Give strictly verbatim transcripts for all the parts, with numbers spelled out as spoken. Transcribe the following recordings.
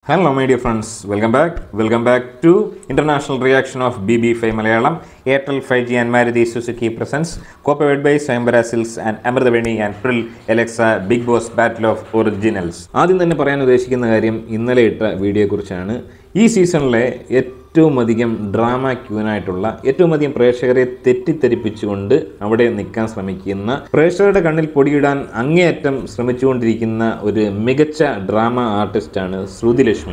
Hello my dear friends, welcome back. Welcome back to international reaction of B B five Malayalam, Airtel five G and Maruti Suzuki presents co-powered by Sayambara Silks and Amrithaveni and Prill Alexa Big Boss Battle of Originals. ആദ്യം തന്നെ പറയാൻ ഉദ്ദേശിക്കുന്ന കാര്യം ഇന്നലെ ഇട്ട വീഡിയോയെക്കുറിച്ചാണ്. ഈ സീസണിലെ ഏറ്റവും അധികം ഡ്രാമ ക്യൂനായിട്ടുള്ള ഏറ്റവും അധികം പ്രേക്ഷകരെ തെറ്റിദ്ധരിപ്പിച്ചുകൊണ്ട് അവിടെ നിൽക്കാൻ ശ്രമിക്കുന്ന പ്രേക്ഷകരുടെ കണ്ണിൽ പൊടിയിടാൻ അങ്ങേയറ്റം ശ്രമിച്ചുകൊണ്ടിരിക്കുന്ന ഒരു മികച്ച ഡ്രാമ ആർട്ടിസ്റ്റാണ് ശ്രുതിലക്ഷ്മി.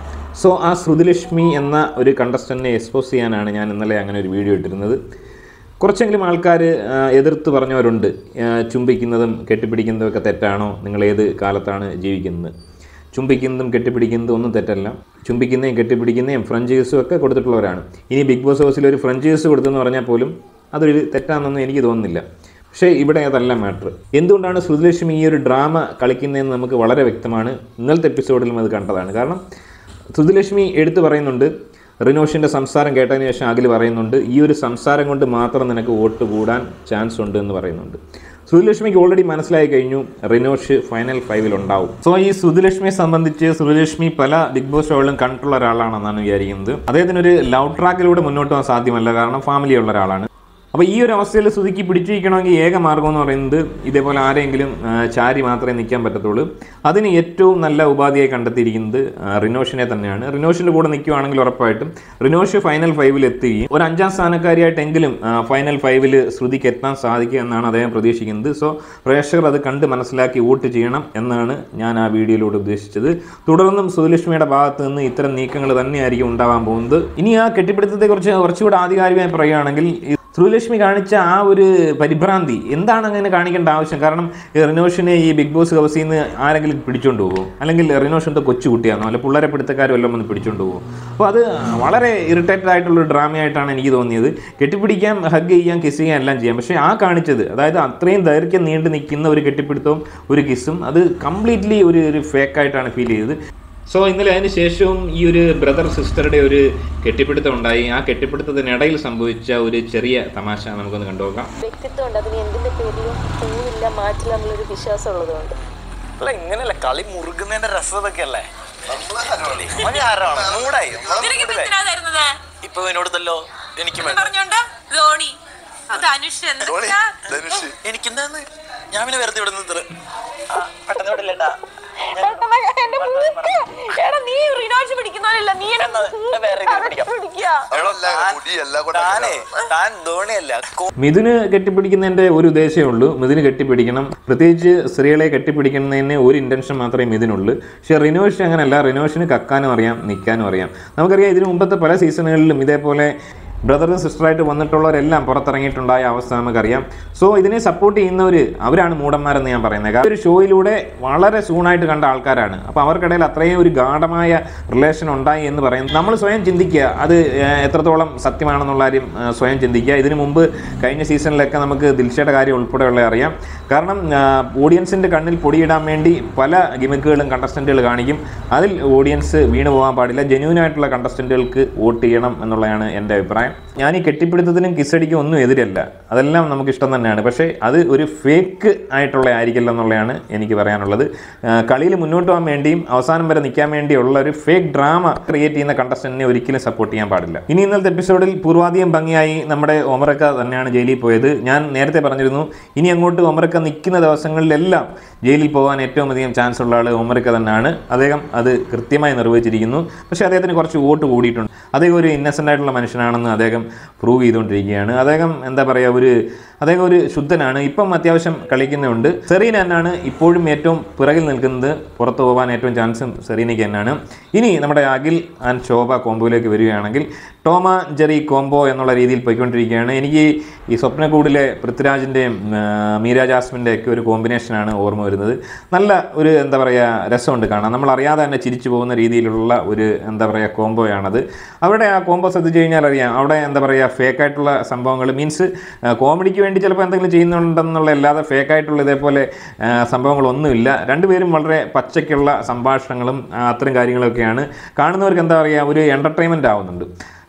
സോ ആ ശ്രുതിലക്ഷ്മി എന്ന ഒരു കണ്ടസ്റ്റൻറ്റിനെ എക്സ്പോസ് ചെയ്യാനാണ് ഞാൻ ഇന്നലെ അങ്ങനെ ഒരു വീഡിയോ ഇട്ടിരുന്നത്. കുറച്ചെങ്കിലും ആൾക്കാർ എതിർത്ത് പറഞ്ഞവരുണ്ട്. ചുംബിക്കുന്നതും കെട്ടിപ്പിടിക്കുന്നതും ഒക്കെ തെറ്റാണോ? നിങ്ങൾ ഏത് കാലത്താണ് ജീവിക്കുന്നത്? ചുംബിക്കുന്നതും കെട്ടിപ്പിടിക്കുന്നതും ഒന്നും തെറ്റല്ല. ചുംബിക്കുന്നതും കെട്ടിപ്പിടിക്കുന്നതും ഫ്രഞ്ച് ജ്യൂസും ഒക്കെ കൊടുത്തിട്ടുള്ളവരാണ്. ഇനി ബിഗ് ബോസ് ഹൗസിൽ ഒരു ഫ്രഞ്ച് ജ്യൂസ് കൊടുത്തെന്ന് പറഞ്ഞാൽ പോലും അതൊരു തെറ്റാണെന്നൊന്നും എനിക്ക് തോന്നുന്നില്ല. പക്ഷേ ഇവിടെ അതല്ല മാറ്റർ. എന്തുകൊണ്ടാണ് ശ്രുതിലക്ഷ്മി ഈ ഒരു ഡ്രാമ കളിക്കുന്നതെന്ന് നമുക്ക് വളരെ വ്യക്തമാണ്. ഇന്നലത്തെ എപ്പിസോഡിലും അത് കണ്ടതാണ്. കാരണം ശ്രുതിലക്ഷ്മി എടുത്തു പറയുന്നുണ്ട്, റിനോഷിൻ്റെ സംസാരം കേട്ടതിന് ശേഷം അഖിൽ പറയുന്നുണ്ട്, ഈ ഒരു സംസാരം കൊണ്ട് മാത്രം നിനക്ക് വോട്ട് കൂടാൻ ചാൻസ് ഉണ്ട് എന്ന് പറയുന്നുണ്ട്. ശ്രുതിലക്ഷ്മിക്ക് ഓൾറെഡി മനസ്സിലായി കഴിഞ്ഞു റിനോഷ് ഫൈനൽ ഫൈവിൽ ഉണ്ടാവും. സോ ഈ ശ്രുതിലക്ഷ്മിയെ സംബന്ധിച്ച് ശ്രുതിലക്ഷ്മി പല ബിഗ് ബോസ് ഷോകളിലും കണ്ടിട്ടുള്ള ഒരാളാണെന്നാണ് വിചാരിക്കുന്നത്. അദ്ദേഹത്തിനൊരു ലവ് ട്രാക്കിലൂടെ മുന്നോട്ട് പോകാൻ സാധ്യമല്ല, കാരണം ഫാമിലിയുള്ള ഒരാളാണ്. അപ്പോൾ ഈ ഒരു അവസ്ഥയിൽ ശ്രുതിക്ക് പിടിച്ചിരിക്കണമെങ്കിൽ ഏക മാർഗ്ഗം എന്ന് പറയുന്നത് ഇതേപോലെ ആരെങ്കിലും ചാരി മാത്രമേ നിൽക്കാൻ പറ്റത്തുള്ളൂ. അതിന് ഏറ്റവും നല്ല ഉപാധിയായി കണ്ടെത്തിയിരിക്കുന്നത് റിനോഷിനെ തന്നെയാണ്. റിനോഷിൻ്റെ കൂടെ നിൽക്കുകയാണെങ്കിൽ ഉറപ്പായിട്ടും റിനോഷ് ഫൈനൽ ഫൈവിൽ എത്തുകയും ഒരു അഞ്ചാം സ്ഥാനക്കാരിയായിട്ടെങ്കിലും ഫൈനൽ ഫൈവിൽ ശ്രുതിക്ക് എത്താൻ സാധിക്കുക എന്നാണ് അദ്ദേഹം പ്രതീക്ഷിക്കുന്നത്. സോ പ്രേക്ഷകർ അത് കണ്ട് മനസ്സിലാക്കി വോട്ട് ചെയ്യണം എന്നാണ് ഞാൻ ആ വീഡിയോയിലൂടെ ഉദ്ദേശിച്ചത്. തുടർന്നും ശ്രുതിലക്ഷ്മിയുടെ ഭാഗത്ത് നിന്ന് ഇത്തരം നീക്കങ്ങൾ തന്നെയായിരിക്കും ഉണ്ടാവാൻ പോകുന്നത്. ഇനി ആ കെട്ടിപ്പിടുത്തത്തെക്കുറിച്ച് കുറച്ചുകൂടെ ആധികാരികമായി പറയുകയാണെങ്കിൽ ശ്രുതിലക്ഷ്മി കാണിച്ച ആ ഒരു പരിഭ്രാന്തി എന്താണ് അങ്ങനെ കാണിക്കേണ്ട ആവശ്യം? കാരണം റിനോഷിനെ ഈ ബിഗ് ബോസ് ഹൗസിൽ നിന്ന് ആരെങ്കിലും പിടിച്ചുകൊണ്ട് പോകും, അല്ലെങ്കിൽ റിനോഷ് എന്തോ കൊച്ചുകുട്ടിയാണോ, അല്ല പിള്ളേരെ പിടുത്തക്കാരും എല്ലാം വന്ന് പിടിച്ചുകൊണ്ട് പോകും. അപ്പോൾ അത് വളരെ ഇറിറ്റേറ്റഡ് ആയിട്ടുള്ളൊരു ഡ്രാമയായിട്ടാണ് എനിക്ക് തോന്നിയത്. കെട്ടിപ്പിടിക്കാം, ഹഗ് ചെയ്യാം, കിസ് ചെയ്യാം, എല്ലാം ചെയ്യാം. പക്ഷേ ആ കാണിച്ചത്, അതായത് അത്രയും ദൈർഘ്യം നീണ്ടു നിൽക്കുന്ന ഒരു കെട്ടിപ്പിടുത്തവും ഒരു കിസ്സും, അത് കംപ്ലീറ്റ്ലി ഒരു ഒരു ഫേക്കായിട്ടാണ് ഫീൽ ചെയ്തത്. സോ ഇന്നലെ അതിന് ശേഷവും ഈ ഒരു ബ്രദർ സിസ്റ്ററുടെ ഒരു കെട്ടിപ്പിടുത്തം ഉണ്ടായി. ആ കെട്ടിപ്പിടുത്തത്തിനിടയിൽ സംഭവിച്ച ഒരു ചെറിയ തമാശ നമുക്കൊന്ന് കണ്ടുനോക്കാം. വ്യക്തിത്വമുണ്ട്, അതിന് എന്തിന്റെ പേരിലും പോവില്ല, മാറ്റില്ല എന്നുള്ളൊരു വിശ്വാസം ഉള്ളതുകൊണ്ട്. അല്ല ഇങ്ങനെയല്ല, കളി മുറുകുന്നതിന്റെ രസതൊക്കെ അല്ലേ. ഇപ്പൊ എന്നോടല്ലോ എനിക്ക് എനിക്കെന്താന്ന് ഞാൻ പിന്നെ വെറുതെ വിടുന്നത് പെട്ടെന്ന് വിടില്ലട്ടാ. മിഥുന് കെട്ടിപ്പിടിക്കുന്നതിന്റെ ഒരു ഉദ്ദേശമേ ഉള്ളൂ. മിഥുന് കെട്ടിപ്പിടിക്കണം, പ്രത്യേകിച്ച് സ്ത്രീകളെ കെട്ടിപ്പിടിക്കുന്നതിന് ഒരു ഇന്റൻഷൻ മാത്രമേ മിഥുനുള്ളൂ. പക്ഷെ റിനോഷ് അങ്ങനെയല്ല. റിനോഷിന് കക്കാനും അറിയാം, നിൽക്കാനും അറിയാം. നമുക്കറിയാം ഇതിനു മുമ്പത്തെ പല സീസണുകളിലും ഇതേപോലെ ബ്രദറും സിസ്റ്ററായിട്ട് വന്നിട്ടുള്ളവരെല്ലാം പുറത്തിറങ്ങിയിട്ടുണ്ടായ അവസ്ഥ നമുക്കറിയാം. സോ ഇതിനെ സപ്പോർട്ട് ചെയ്യുന്നവർ അവരാണ് മൂടന്മാരെന്ന് ഞാൻ പറയുന്നത്. ഒരു ഷോയിലൂടെ വളരെ സൂണായിട്ട് കണ്ട ആൾക്കാരാണ്. അപ്പോൾ അവർക്കിടയിൽ അത്രയും ഒരു ഗാഢമായ റിലേഷൻ ഉണ്ടായി എന്ന് പറയുന്നത് നമ്മൾ സ്വയം ചിന്തിക്കുക, അത് എത്രത്തോളം സത്യമാണെന്നുള്ള കാര്യം സ്വയം ചിന്തിക്കുക. ഇതിനു മുമ്പ് കഴിഞ്ഞ സീസണിലൊക്കെ നമുക്ക് ദിൽഷയുടെ കാര്യം ഉൾപ്പെടെയുള്ള അറിയാം. കാരണം ഓഡിയൻസിൻ്റെ കണ്ണിൽ പൊടിയിടാൻ വേണ്ടി പല ഗിമിക്കുകളും കണ്ടസ്റ്റൻറ്റുകൾ കാണിക്കും. അതിൽ ഓഡിയൻസ് വീണ് പോകാൻ പാടില്ല. ജെന്യൂനായിട്ടുള്ള കണ്ടസ്റ്റൻറ്റുകൾക്ക് വോട്ട് ചെയ്യണം എന്നുള്ളതാണ് എൻ്റെ അഭിപ്രായം. ഞാൻ ഈ കെട്ടിപ്പിടുത്തത്തിനും കിസ്സടിക്കും ഒന്നും എതിരല്ല, അതെല്ലാം നമുക്ക് ഇഷ്ടം തന്നെയാണ്. പക്ഷേ അത് ഒരു ഫേക്ക് ആയിട്ടുള്ള ആയിരിക്കില്ല എന്നുള്ളതാണ് എനിക്ക് പറയാനുള്ളത്. കളിയിൽ മുന്നോട്ട് പോകാൻ വേണ്ടിയും അവസാനം വരെ നിൽക്കാൻ വേണ്ടിയുള്ള ഒരു ഫേക്ക് ഡ്രാമ ക്രിയേറ്റ് ചെയ്യുന്ന കണ്ടസ്റ്റന്റിനെ ഒരിക്കലും സപ്പോർട്ട് ചെയ്യാൻ പാടില്ല. ഇനി ഇന്നലത്തെ എപ്പിസോഡിൽ പൂർവാധികം ഭംഗിയായി നമ്മുടെ ഒമറക്ക തന്നെയാണ് ജയിലിൽ പോയത്. ഞാൻ നേരത്തെ പറഞ്ഞിരുന്നു, ഇനി അങ്ങോട്ട് ഒമറക്ക നിൽക്കുന്ന ദിവസങ്ങളിലെല്ലാം ജയിലിൽ പോകാൻ ഏറ്റവും അധികം ചാൻസ് ഉള്ള ആൾ ഒമറക്ക തന്നെയാണ്. അദ്ദേഹം അത് കൃത്യമായി നിർവഹിച്ചിരിക്കുന്നു. പക്ഷേ അദ്ദേഹത്തിന് കുറച്ച് വോട്ട് കൂടിയിട്ടുണ്ട്. അദ്ദേഹം ഒരു ഇന്നസെൻ്റ് ആയിട്ടുള്ള മനുഷ്യനാണെന്ന് അദ്ദേഹം പ്രൂവ് ചെയ്തുകൊണ്ടിരിക്കുകയാണ്. അദ്ദേഹം എന്താ പറയുക, ഒരു അദ്ദേഹം ഒരു ശുദ്ധനാണ്. ഇപ്പം അത്യാവശ്യം കളിക്കുന്നുണ്ട്. സെറീന തന്നെയാണ് ഇപ്പോഴും ഏറ്റവും പിറകിൽ നിൽക്കുന്നത്. പുറത്തു പോകാൻ ഏറ്റവും ചാൻസും സെറീനയ്ക്ക് തന്നെയാണ്. ഇനി നമ്മുടെ അഖിൽ ആൻഡ് ശോഭ കോംബോയിലേക്ക് വരികയാണെങ്കിൽ ടോമ ജെറി കോംബോ എന്നുള്ള രീതിയിൽ പോയിക്കൊണ്ടിരിക്കുകയാണ്. എനിക്ക് ഈ സ്വപ്നക്കൂടിലെ പൃഥ്വിരാജിൻ്റെയും മീര ജാസ്മിൻ്റെ ഒക്കെ ഒരു കോമ്പിനേഷനാണ് ഓർമ്മ വരുന്നത്. നല്ല ഒരു എന്താ പറയുക രസമുണ്ട് കാണാൻ. നമ്മൾ അറിയാതെ തന്നെ ചിരിച്ചു പോകുന്ന രീതിയിലുള്ള ഒരു എന്താ പറയുക കോംബോയാണത്. അവിടെ ആ കോംബോ ശ്രദ്ധിച്ചു കഴിഞ്ഞാൽ അറിയാം, അവിടെ എന്താ പറയുക ഫേക്കായിട്ടുള്ള സംഭവങ്ങൾ, മീൻസ് കോമഡിക്ക് വേണ്ടി ചിലപ്പോൾ എന്തെങ്കിലും ചെയ്യുന്നുണ്ടെന്നുള്ള അല്ലാതെ ഫേക്കായിട്ടുള്ള ഇതേപോലെ സംഭവങ്ങളൊന്നുമില്ല. രണ്ടുപേരും വളരെ പച്ചയ്ക്കുള്ള സംഭാഷണങ്ങളും അത്തരം കാര്യങ്ങളൊക്കെയാണ്. കാണുന്നവർക്ക് എന്താ പറയുക ഒരു എൻ്റർടൈൻമെൻ്റ് ആവുന്നുണ്ട്.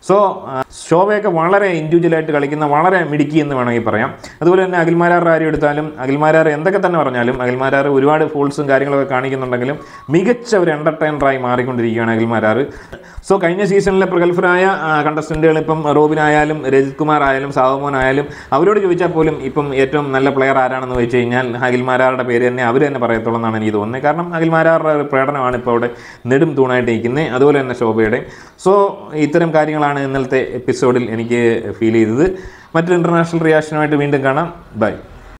സോ ശോഭയൊക്കെ വളരെ ഇൻഡിവിജ്വലായിട്ട് കളിക്കുന്ന വളരെ മിടുക്കി എന്ന് വേണമെങ്കിൽ പറയാം. അതുപോലെ തന്നെ അഖിൽമാരാർ ആരും എടുത്താലും അഖിൽമാരാർ എന്തൊക്കെ തന്നെ പറഞ്ഞാലും അഖിൽമാരാർ ഒരുപാട് ഫോൾസും കാര്യങ്ങളൊക്കെ കാണിക്കുന്നുണ്ടെങ്കിലും മികച്ച ഒരു എൻ്റർടൈനറായി മാറിക്കൊണ്ടിരിക്കുകയാണ് അഖിൽമാരാർ. സോ കഴിഞ്ഞ സീസണിലെ പ്രഗത്ഭരായ കണ്ടസ്റ്റൻറ്റുകൾ ഇപ്പം റോബിനായാലും രജിത് കുമാർ ആയാലും സാവമോൻ ആയാലും അവരോട് ചോദിച്ചാൽ പോലും ഇപ്പം ഏറ്റവും നല്ല പ്ലെയർ ആരാണെന്ന് വെച്ച് കഴിഞ്ഞാൽ അഖിൽമാരാറുടെ പേര് തന്നെ അവർ തന്നെ പറയത്തുള്ളൂ എന്നാണ് എനിക്ക് തോന്നുന്നത്. കാരണം അഖിൽമാരാറുടെ പ്രകടനമാണ് ഇപ്പോൾ അവിടെ നെടും തൂണായിട്ട് ഇരിക്കുന്നത്, അതുപോലെ തന്നെ ശോഭയുടെ. സോ ഇത്തരം കാര്യങ്ങളാണ് ഇന്നലത്തെ എപ്പിസോഡിൽ എനിക്ക് ഫീൽ ചെയ്തത്. മറ്റൊരു ഇൻ്റർനാഷണൽ റിയാക്ഷനുമായിട്ട് വീണ്ടും കാണാം. ബൈ.